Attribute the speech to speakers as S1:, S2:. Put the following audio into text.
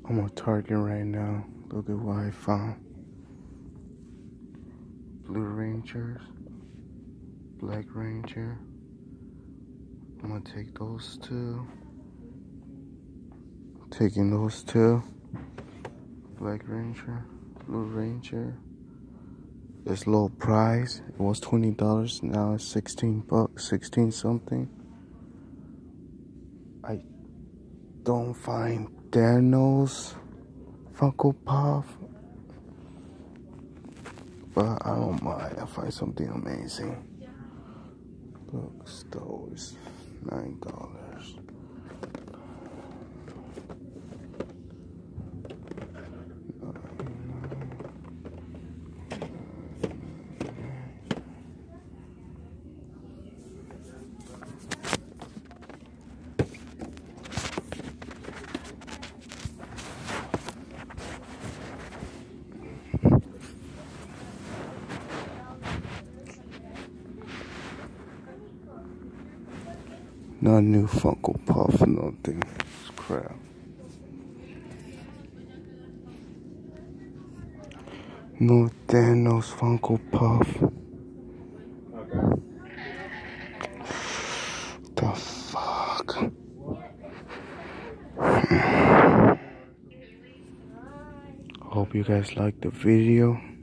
S1: I'm on Target right now. Look at what I found. Blue Rangers, Black Ranger. I'm gonna take those two. Taking those two. Black Ranger, Blue Ranger. It's low price. It was $20. Now it's 16 bucks, 16 something. I don't find Thanos Funko Pop, but I don't mind. I find something amazing. Look, stove is $9. Not new Funko Pop, nothing. It's crap. No Thanos Funko Pop. The fuck? Hope you guys liked the video.